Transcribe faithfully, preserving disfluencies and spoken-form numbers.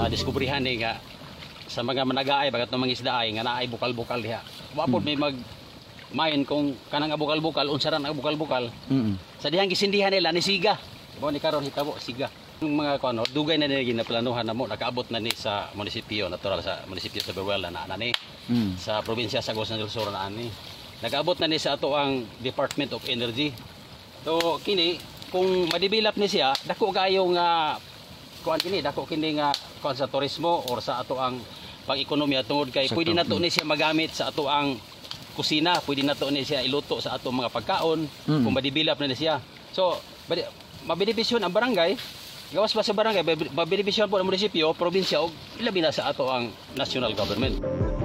madiskubrihan ni nga sa mga managaay bagat ng mga isdaay nga naay bukal-bukal diha. Wapod may mag mayon kung kanang bukal-bukal unsa ra ang bukal-bukal. Mm. Sa dihang gisindihan nila ni siga. Mo ni karon hitabo siga. Yung mga kuno dugay na nila ginaplanuhan namo nakaabot na ni sa munisipyo natural sa munisipyo sa Beruel na na ni Mm. sa probinsya sa Agusan del Sur na ani. Nakaabot na ni sa ato ang Department of Energy. So kini kung madibilap ni siya dako kayo nga kuan kini dako kini nga kuan sa turismo or sa ato ang pang-ekonomiya tungod kay Sakto. pwede nato ni siya magamit sa ato ang kusina, pwede nato ni siya iluto sa ato mga pagkaon Mm. kung madibilap na ni siya. So badi- mabenepisyon ang barangay, gawas pa sa barangay, mabenepisyon po ang munisipyo, probinsya o ilabi na sa ato ang national government.